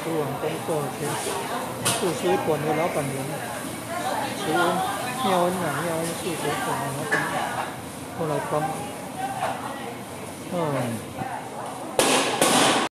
书网工作前素食馆的老板娘，慈恩妙恩啊，妙恩素食馆的老板娘，后来关了。